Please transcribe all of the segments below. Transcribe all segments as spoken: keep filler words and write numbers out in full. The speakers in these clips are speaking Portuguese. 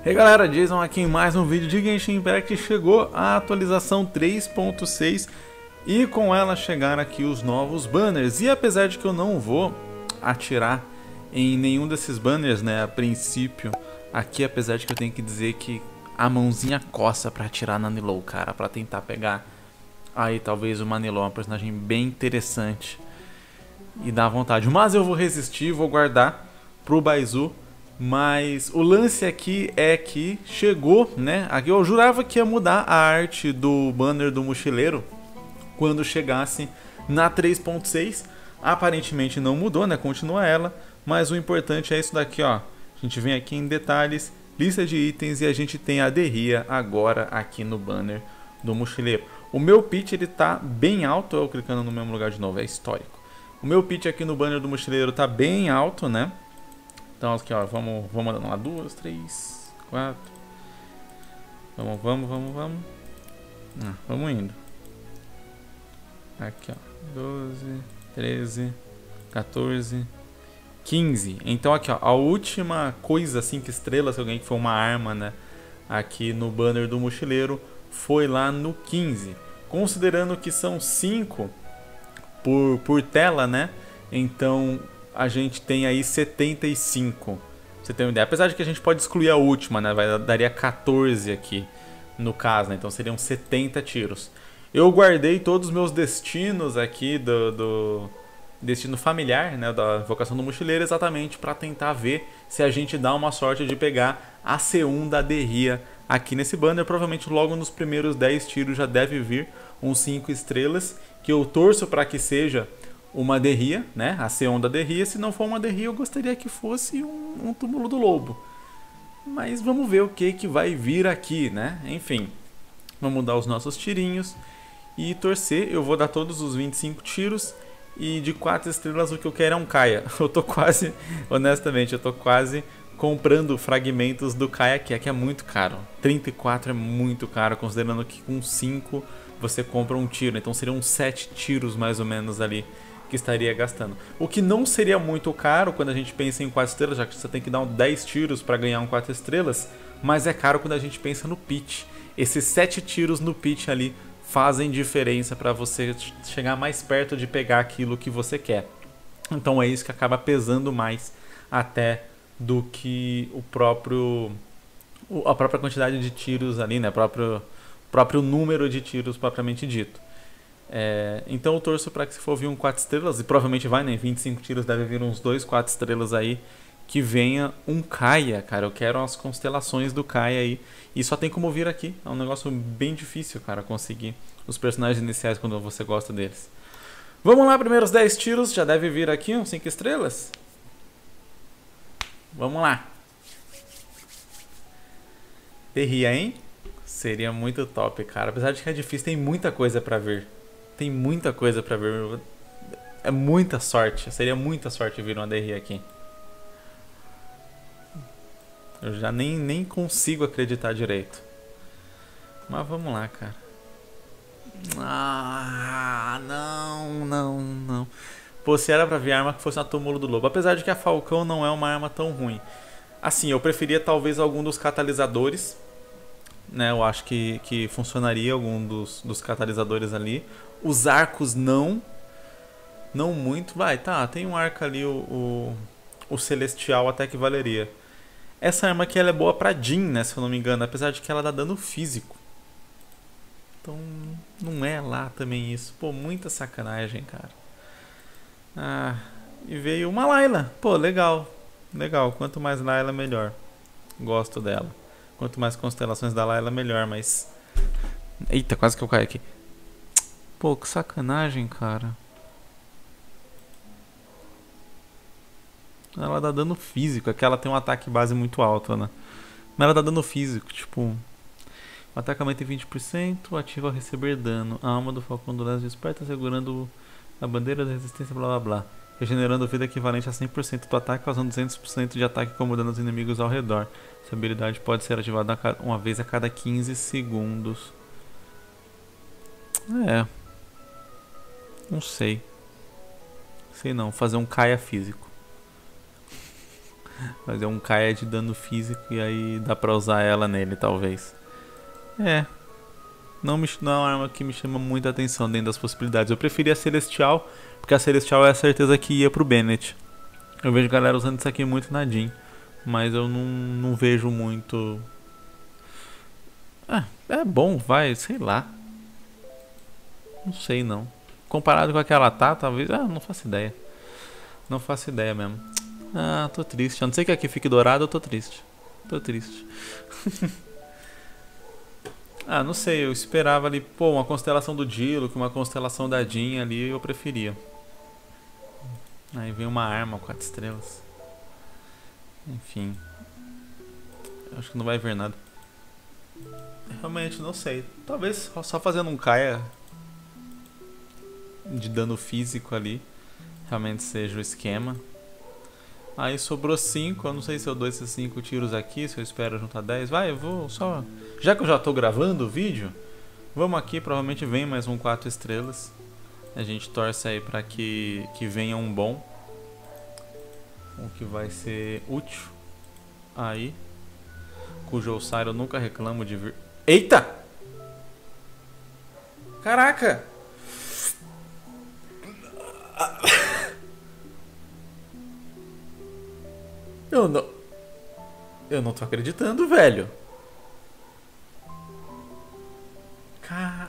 E aí galera, Jason aqui em mais um vídeo de Genshin Impact. Chegou a atualização três ponto seis e com ela chegaram aqui os novos banners. E apesar de que eu não vou atirar em nenhum desses banners, né, a princípio, aqui apesar de que eu tenho que dizer que a mãozinha coça pra atirar na Nilou, cara, pra tentar pegar aí talvez uma Nilou, uma personagem bem interessante e dá vontade. Mas eu vou resistir, vou guardar pro Baizu. Mas o lance aqui é que chegou, né? Aqui eu jurava que ia mudar a arte do banner do mochileiro quando chegasse na três ponto seis. Aparentemente não mudou, né? Continua ela. Mas o importante é isso daqui, ó. A gente vem aqui em detalhes, lista de itens e a gente tem a Derria agora aqui no banner do mochileiro. O meu pitch ele tá bem alto, eu clicando no mesmo lugar de novo, é histórico. O meu pitch aqui no banner do mochileiro tá bem alto, né? Então aqui ó, vamos, vamos andando lá, duas, três, quatro. Vamos, vamos, vamos, vamos. Ah, vamos indo. Aqui ó, doze, treze, quatorze, quinze. Então aqui ó, a última coisa cinco estrelas que eu ganhei, que foi uma arma, né? Aqui no banner do mochileiro, foi lá no quinze. Considerando que são cinco por, por tela, né? Então a gente tem aí setenta e cinco. Você tem uma ideia? Apesar de que a gente pode excluir a última, né? Vai, daria quatorze aqui no caso, né? Então seriam setenta tiros. Eu guardei todos os meus destinos aqui do, do destino familiar, né? Da Invocação do Mochileiro, exatamente para tentar ver se a gente dá uma sorte de pegar a C um da Derria aqui nesse banner. Provavelmente logo nos primeiros dez tiros já deve vir uns cinco estrelas, que eu torço para que seja uma Derria, né? A C um da Derria. Se não for uma Derria, eu gostaria que fosse um, um túmulo do lobo. Mas vamos ver o que, que vai vir aqui, né? Enfim, vamos dar os nossos tirinhos e torcer. Eu vou dar todos os vinte e cinco tiros e de quatro estrelas o que eu quero é um Kaia. Eu tô quase, honestamente, eu tô quase comprando fragmentos do Kaia aqui, que é muito caro. trinta e quatro é muito caro, considerando que com cinco você compra um tiro. Então seriam sete tiros mais ou menos ali que estaria gastando. O que não seria muito caro quando a gente pensa em quatro estrelas, já que você tem que dar dez tiros para ganhar um quatro estrelas, mas é caro quando a gente pensa no pitch. Esses sete tiros no pitch ali fazem diferença para você chegar mais perto de pegar aquilo que você quer. Então é isso que acaba pesando mais até do que o próprio a própria quantidade de tiros ali, né? O próprio, próprio número de tiros propriamente dito. É, então eu torço para que se for vir um quatro estrelas, e provavelmente vai, né? vinte e cinco tiros, deve vir uns dois quatro estrelas aí, que venha um Kaia, cara. Eu quero as constelações do Kaia aí. E só tem como vir aqui. É um negócio bem difícil, cara, conseguir os personagens iniciais quando você gosta deles. Vamos lá, primeiros dez tiros. Já deve vir aqui uns cinco estrelas. Vamos lá. Derria, hein? Seria muito top, cara. Apesar de que é difícil, tem muita coisa pra vir. Tem muita coisa pra ver. É muita sorte. Seria muita sorte vir uma Derria aqui. Eu já nem, nem consigo acreditar direito. Mas vamos lá, cara. Ah, não, não, não. Pô, se era pra vir arma que fosse uma Túmulo do Lobo. Apesar de que a Falcão não é uma arma tão ruim. Assim, eu preferia talvez algum dos catalisadores. Né, eu acho que, que funcionaria algum dos, dos catalisadores ali. Os arcos não. Não muito. Vai, tá, tem um arco ali, o, o, o Celestial até que valeria. Essa arma aqui ela é boa pra Jean, né, se eu não me engano. Apesar de que ela dá dano físico. Então não é lá também isso. Pô, muita sacanagem, cara. Ah, e veio uma Layla. Pô, legal. Legal, quanto mais Layla melhor. Gosto dela. Quanto mais constelações da Layla, melhor, mas... Eita, quase que eu caí aqui. Pô, que sacanagem, cara. Ela dá dano físico. É que ela tem um ataque base muito alto, né? Mas ela dá dano físico, tipo... O ataque aumenta em vinte por cento, ativa ao receber dano. A alma do Falcão do Leste desperta, segurando a bandeira da resistência, blá blá blá. Regenerando vida equivalente a cem por cento do ataque, causando duzentos por cento de ataque como dano aos inimigos ao redor. Essa habilidade pode ser ativada uma vez a cada quinze segundos. É. Não sei. Sei não. Fazer um Kaia físico. Fazer um Kaia de dano físico e aí dá pra usar ela nele, talvez. É. Não, me, não é uma arma que me chama muita atenção dentro das possibilidades. Eu preferia a Celestial, porque a Celestial é a certeza que ia pro Bennett. Eu vejo galera usando isso aqui muito na Jean, mas eu não, não vejo muito... Ah, é bom, vai, sei lá. Não sei não. Comparado com aquela tá, talvez... Ah, não faço ideia. Não faço ideia mesmo. Ah, tô triste. A não ser que aqui fique dourado, eu tô triste. Tô triste. Ah, não sei, eu esperava ali, pô, uma constelação do Dilo, que uma constelação da Jean ali eu preferia. Aí vem uma arma, quatro estrelas. Enfim. Acho que não vai ver nada. Realmente, não sei. Talvez só fazendo um Kaia de dano físico ali realmente seja o esquema. Aí sobrou cinco, eu não sei se eu dou esses cinco tiros aqui, se eu espero juntar dez. Vai, eu vou só... Já que eu já tô gravando o vídeo, vamos aqui, provavelmente vem mais um quatro estrelas. A gente torce aí pra que, que venha um bom. O que vai ser útil. Aí. Cujo Ossairo eu nunca reclamo de vir... Eita! Caraca! Eu não... Eu não tô acreditando, velho. Cara...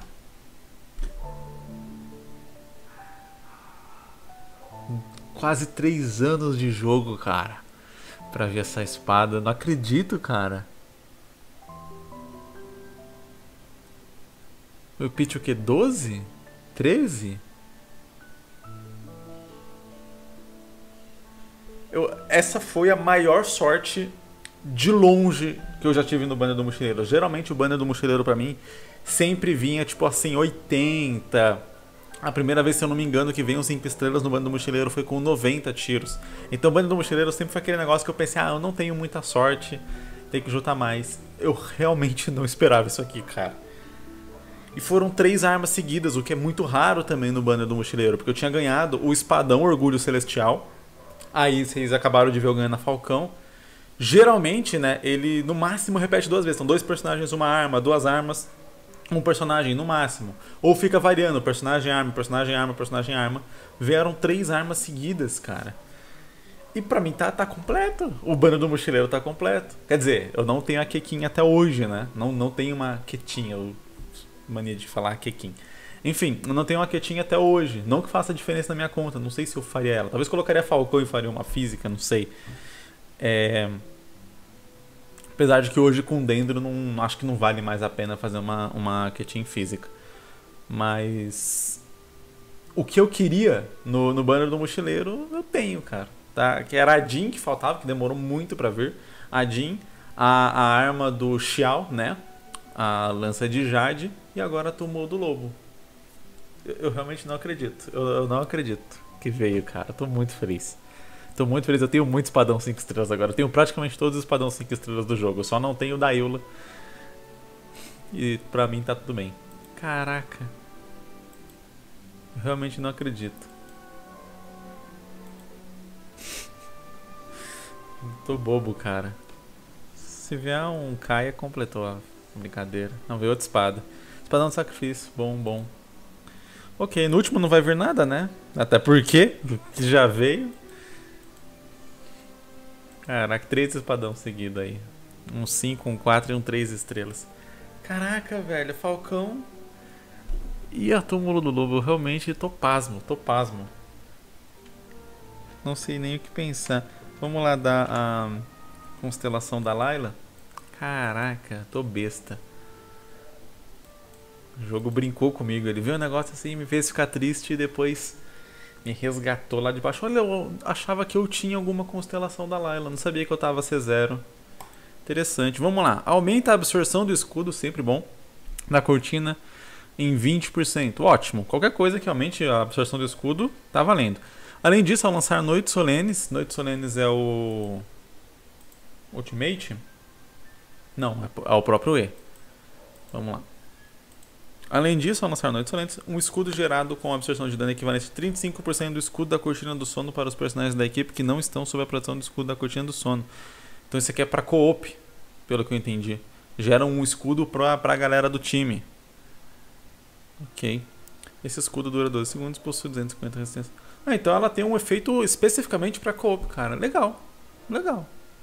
Quase três anos de jogo, cara. Pra ver essa espada. Não acredito, cara. Eu pitch o que? doze? treze? Eu, essa foi a maior sorte de longe que eu já tive no banner do mochileiro. Geralmente o banner do mochileiro pra mim sempre vinha tipo assim, oitenta. A primeira vez, se eu não me engano, que veio uns cinco estrelas no banner do mochileiro foi com noventa tiros. Então o banner do mochileiro sempre foi aquele negócio que eu pensei, ah, eu não tenho muita sorte, tem que juntar mais. Eu realmente não esperava isso aqui, cara. E foram três armas seguidas, o que é muito raro também no banner do mochileiro, porque eu tinha ganhado o espadão Orgulho Celestial. Aí vocês acabaram de ver eu ganhando a Falcão. Geralmente, né, ele no máximo repete duas vezes. São dois personagens, uma arma, duas armas, um personagem no máximo. Ou fica variando, personagem arma, personagem arma, personagem arma. Vieram três armas seguidas, cara. E pra mim tá, tá completo. O banner do mochileiro tá completo. Quer dizer, eu não tenho a Kekin até hoje, né? Não, não tenho uma Ketin, eu... mania de falar Kekin. Enfim, eu não tenho uma Ketin até hoje. Não que faça diferença na minha conta. Não sei se eu faria ela. Talvez colocaria Falcão e faria uma física, não sei. É... Apesar de que hoje com Dendro não, acho que não vale mais a pena fazer uma, uma Ketin física. Mas... o que eu queria no, no banner do mochileiro, eu tenho, cara. Tá? Que era a Jean que faltava, que demorou muito pra vir. A Jean, a, a arma do Xiao, né? A lança de Jade. E agora a Túmulo do Lobo. Eu, eu realmente não acredito. Eu, eu não acredito que veio, cara. Eu tô muito feliz. Tô muito feliz. Eu tenho muito espadão cinco estrelas agora. Eu tenho praticamente todos os espadão cinco estrelas do jogo. Eu só não tenho o da Eula. E pra mim tá tudo bem. Caraca. Eu realmente não acredito. Tô bobo, cara. Se vier um Kaia, completou a brincadeira. Não, veio outra espada. Espadão de sacrifício. Bom, bom. Ok, no último não vai vir nada, né? Até porque já veio. Caraca, três espadão seguido aí. Um cinco, um quatro e um três estrelas. Caraca, velho, Falcão e a Túmulo do Lobo. Eu realmente tô pasmo, tô pasmo. Não sei nem o que pensar. Vamos lá dar a constelação da Layla. Caraca, tô besta. O jogo brincou comigo. Ele viu um negócio assim, me fez ficar triste e depois me resgatou lá de baixo. Olha, eu achava que eu tinha alguma constelação da Layla. Não sabia que eu tava C zero. Interessante. Vamos lá. Aumenta a absorção do escudo, sempre bom. Na cortina em vinte por cento. Ótimo. Qualquer coisa que aumente a absorção do escudo, tá valendo. Além disso, ao lançar Noites Solenes. Noites Solenes é o... Ultimate? Não, é o próprio E. Vamos lá. Além disso, ao lançar Noites Solentas, um escudo gerado com absorção de dano equivalente a trinta e cinco por cento do escudo da Cortina do Sono para os personagens da equipe que não estão sob a proteção do escudo da Cortina do Sono. Então isso aqui é para co-op, pelo que eu entendi. Gera um escudo para a galera do time. Ok. Esse escudo dura doze segundos e possui duzentos e cinquenta resistência. Ah, então ela tem um efeito especificamente para co-op, cara. Legal. Legal.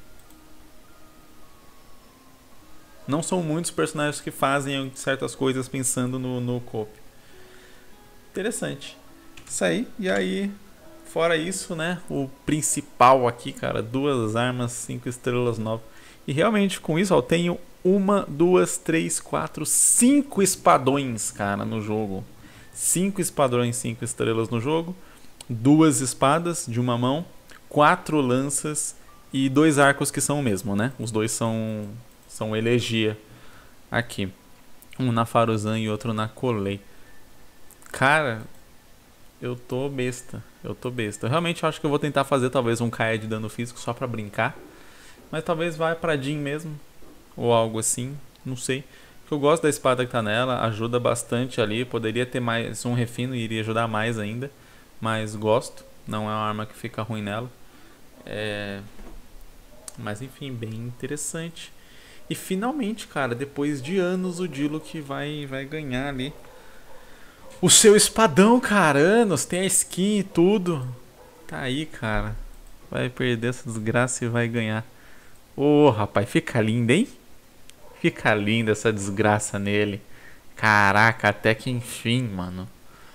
Não são muitos personagens que fazem certas coisas pensando no, no co-op. Interessante. Isso aí. E aí, fora isso, né? O principal aqui, cara. Duas armas, cinco estrelas novas. E realmente, com isso, ó, eu tenho uma, duas, três, quatro, cinco espadões, cara, no jogo. Cinco espadões, cinco estrelas no jogo. Duas espadas de uma mão. Quatro lanças. E dois arcos que são o mesmo, né? Os dois são... São elegia aqui. Um na Faruzan e outro na Colei. Cara, eu tô besta. Eu tô besta. Eu realmente acho que eu vou tentar fazer talvez um K E de dano físico só pra brincar. Mas talvez vá pra Jean mesmo. Ou algo assim. Não sei. Eu gosto da espada que tá nela. Ajuda bastante ali. Poderia ter mais um refino e iria ajudar mais ainda. Mas gosto. Não é uma arma que fica ruim nela. É... Mas enfim, bem interessante. E finalmente, cara, depois de anos, o Diluc vai, vai ganhar ali o seu espadão, cara. Anos, tem a skin e tudo. Tá aí, cara. Vai perder essa desgraça e vai ganhar. Ô, oh, rapaz, fica lindo, hein? Fica linda essa desgraça nele. Caraca, até que enfim, mano.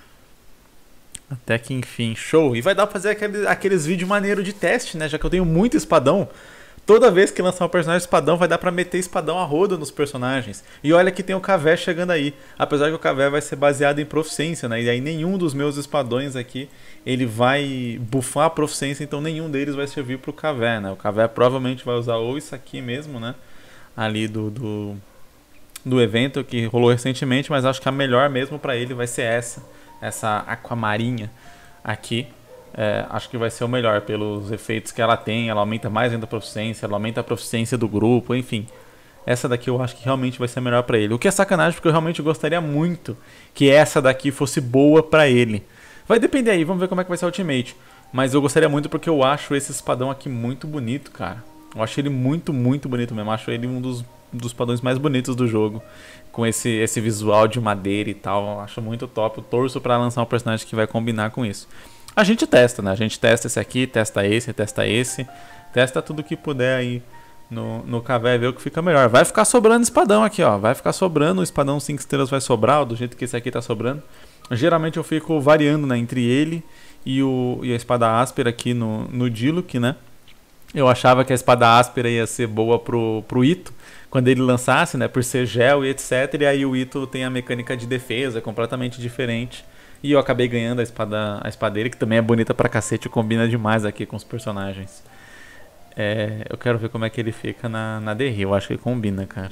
Até que enfim, show. E vai dar pra fazer aqueles, aqueles vídeos maneiros de teste, né? Já que eu tenho muito espadão. Toda vez que lançar um personagem espadão, vai dar pra meter espadão a rodo nos personagens. E olha que tem o Cavé chegando aí. Apesar que o Cavé vai ser baseado em proficiência, né? E aí nenhum dos meus espadões aqui, ele vai bufar a proficiência, então nenhum deles vai servir pro Cavé, né? O Cavé provavelmente vai usar ou isso aqui mesmo, né? Ali do, do, do evento que rolou recentemente, mas acho que a melhor mesmo pra ele vai ser essa. Essa aquamarinha aqui. É, acho que vai ser o melhor pelos efeitos que ela tem. Ela aumenta mais ainda a proficiência, ela aumenta a proficiência do grupo, enfim. Essa daqui eu acho que realmente vai ser melhor pra ele. O que é sacanagem, porque eu realmente gostaria muito que essa daqui fosse boa pra ele. Vai depender aí, vamos ver como é que vai ser o Ultimate. Mas eu gostaria muito porque eu acho esse espadão aqui muito bonito, cara. Eu acho ele muito, muito bonito mesmo. Acho ele um dos, dos espadões mais bonitos do jogo. Com esse, esse visual de madeira e tal. Eu acho muito top. Eu torço pra lançar um personagem que vai combinar com isso. A gente testa, né? A gente testa esse aqui, testa esse, testa esse. Testa tudo que puder aí no, no Cavé, ver o que fica melhor. Vai ficar sobrando espadão aqui, ó. Vai ficar sobrando, o espadão cinco estrelas vai sobrar, do jeito que esse aqui tá sobrando. Geralmente eu fico variando, né? Entre ele e, o, e a espada áspera aqui no, no Diluc, né? Eu achava que a espada áspera ia ser boa pro, pro Ito quando ele lançasse, né? Por ser gel e etcétera. E aí o Ito tem a mecânica de defesa completamente diferente. E eu acabei ganhando a espada, a espadeira, que também é bonita pra cacete e combina demais aqui com os personagens. É, eu quero ver como é que ele fica na, na D R. Eu acho que ele combina, cara.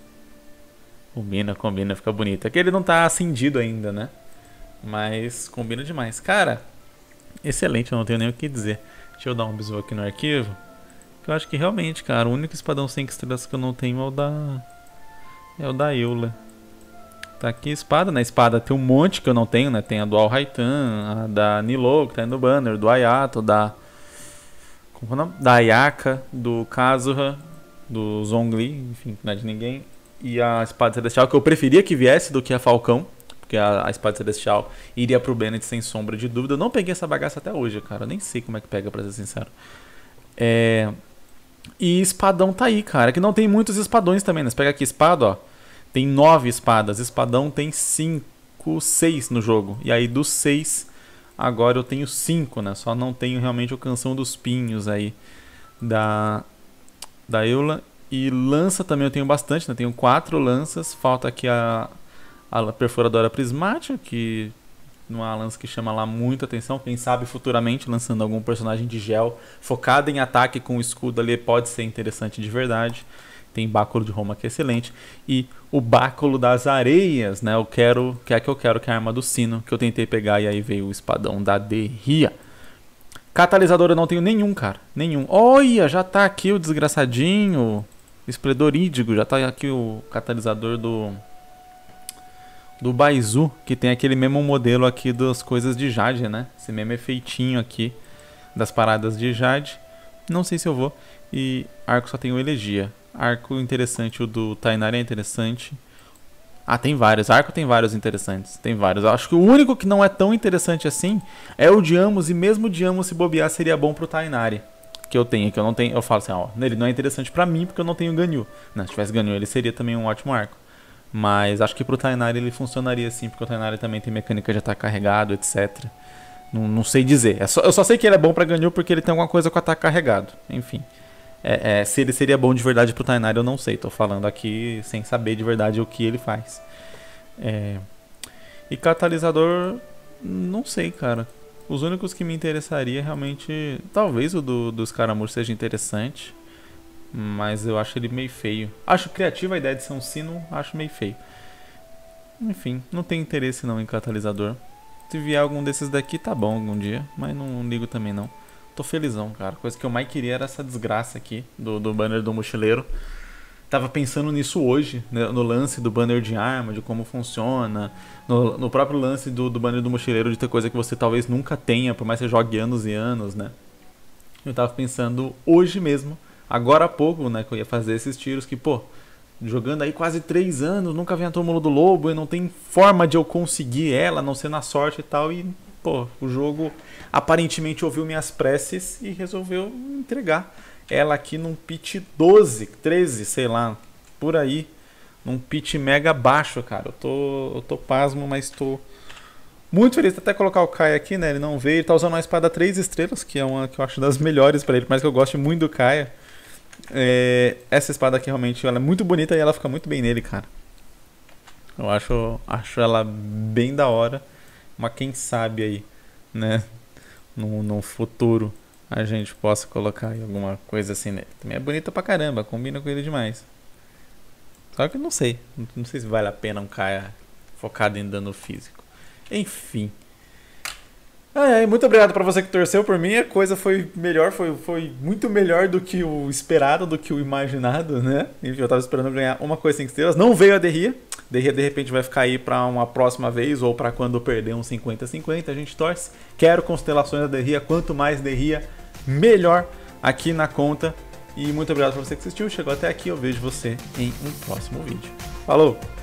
Combina, combina, fica bonito. É que ele não tá acendido ainda, né? Mas combina demais. Cara, excelente, eu não tenho nem o que dizer. Deixa eu dar um bisu aqui no arquivo. Eu acho que realmente, cara, o único espadão cinco estrelas que eu não tenho é o da... É o da Eula. Tá aqui espada, né? Espada tem um monte que eu não tenho, né? Tem a do Al-Haitan, a da Nilou, que tá aí no banner, do Ayato, da... Como é o nome? Da Ayaka, do Kazuha, do Zhongli, enfim, não é de ninguém. E a espada celestial, que eu preferia que viesse do que a Falcão, porque a, a espada celestial iria pro Bennett sem sombra de dúvida. Eu não peguei essa bagaça até hoje, cara. Eu nem sei como é que pega, pra ser sincero. É... E espadão tá aí, cara. Que não tem muitos espadões também, né? Você pega aqui espada, ó. Tem nove espadas. Espadão tem cinco, seis no jogo. E aí dos seis, agora eu tenho cinco, né? Só não tenho realmente o Canção dos Pinhos aí da, da Eula. E lança também eu tenho bastante, né? Tenho quatro lanças. Falta aqui a, a perfuradora prismática, que não é uma lança que chama lá muita atenção. Quem sabe futuramente lançando algum personagem de gel focado em ataque com o escudo ali pode ser interessante de verdade. Tem Báculo de Roma que é excelente. E o Báculo das Areias, né? Eu quero, que é que eu quero, que é a arma do sino, que eu tentei pegar e aí veio o espadão da Derria. Catalisador eu não tenho nenhum, cara. Nenhum. Olha, já tá aqui o desgraçadinho. Espledorídigo, já tá aqui o catalisador do... do Baizu, que tem aquele mesmo modelo aqui das coisas de Jade, né? Esse mesmo efeitinho aqui das paradas de Jade. Não sei se eu vou. E arco só tem o Elegia. Arco interessante, o do Tighnari é interessante. Ah, tem vários. Arco tem vários interessantes. Tem vários. Eu acho que o único que não é tão interessante assim é o de Amos. E mesmo o de Amos, se bobear, seria bom pro Tighnari. Que eu tenho, que eu não tenho. Eu falo assim, ó, ele não é interessante pra mim porque eu não tenho Ganyu. Não, se tivesse Ganyu, ele seria também um ótimo arco. Mas acho que pro Tighnari ele funcionaria sim, porque o Tighnari também tem mecânica de ataque carregado, etcétera. Não, não sei dizer. É só, eu só sei que ele é bom pra Ganyu porque ele tem alguma coisa com ataque carregado. Enfim. É, é, se ele seria bom de verdade pro Tighnari, eu não sei. Tô falando aqui sem saber de verdade o que ele faz. É... E catalisador, não sei, cara. Os únicos que me interessaria realmente... Talvez o do, do Scaramouche seja interessante. Mas eu acho ele meio feio. Acho criativa a ideia de ser um sino, acho meio feio. Enfim, não tenho interesse não em catalisador. Se vier algum desses daqui, tá bom algum dia. Mas não ligo também não. Tô felizão, cara. A coisa que eu mais queria era essa desgraça aqui do, do banner do mochileiro. Tava pensando nisso hoje, né, no lance do banner de arma, de como funciona. No, no próprio lance do, do banner do mochileiro de ter coisa que você talvez nunca tenha, por mais que você jogue anos e anos, né? Eu tava pensando hoje mesmo, agora há pouco, né, que eu ia fazer esses tiros que, pô, jogando aí quase três anos, nunca vi a Túmulo do Lobo e não tem forma de eu conseguir ela, a não ser na sorte e tal. E, pô, o jogo aparentemente ouviu minhas preces e resolveu entregar ela aqui num pitch doze, treze, sei lá, por aí. Num pitch mega baixo, cara. Eu tô, eu tô pasmo, mas tô muito feliz. Até colocar o Kaia aqui, né? Ele não veio. Ele tá usando uma espada três estrelas, que é uma que eu acho das melhores pra ele, por mais que eu goste muito do Kaia. É, essa espada aqui realmente ela é muito bonita e ela fica muito bem nele, cara. Eu acho, acho ela bem da hora. Mas quem sabe aí, né? No, no futuro a gente possa colocar aí alguma coisa assim nele. Também é bonita pra caramba, combina com ele demais. Só que eu não sei. Não sei se vale a pena um Kaia focado em dano físico. Enfim. Ah, é, muito obrigado pra você que torceu por mim. A coisa foi melhor, foi, foi muito melhor do que o esperado, do que o imaginado, né? Enfim, eu tava esperando ganhar uma coisa cinco estrelas. Não veio a Derria. Derria de repente vai ficar aí pra uma próxima vez ou pra quando eu perder um cinquenta a cinquenta. A gente torce. Quero constelações da Derria. Quanto mais Derria, melhor aqui na conta. E muito obrigado pra você que assistiu. Chegou até aqui. Eu vejo você em um próximo vídeo. Falou!